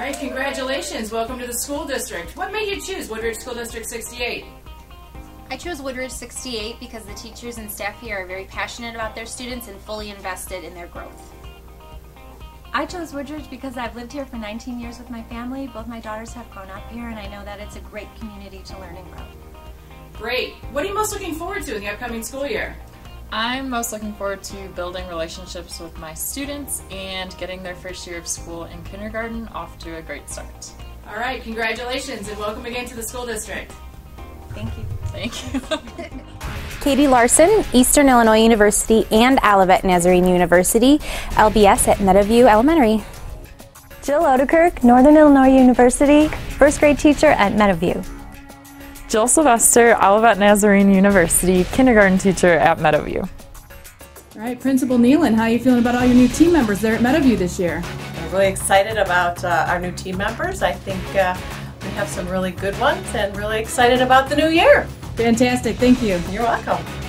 right, congratulations. Welcome to the school district. What made you choose Woodridge School District 68? I chose Woodridge 68 because the teachers and staff here are very passionate about their students and fully invested in their growth. I chose Woodridge because I've lived here for 19 years with my family. Both my daughters have grown up here, and I know that it's a great community to learn and grow. Great. What are you most looking forward to in the upcoming school year? I'm most looking forward to building relationships with my students and getting their first year of school in kindergarten off to a great start. All right, congratulations and welcome again to the school district. Thank you. Thank you. Katie Larson, Eastern Illinois University and Olivet Nazarene University, LBS at Meadowview Elementary. Jill Odekirk, Northern Illinois University, first grade teacher at Meadowview. Jill Sylvester, Olivet Nazarene University, kindergarten teacher at Meadowview. All right, Principal Nealon, how are you feeling about all your new team members there at Meadowview this year? I'm really excited about our new team members. I think we have some really good ones and really excited about the new year. Fantastic, thank you. You're welcome.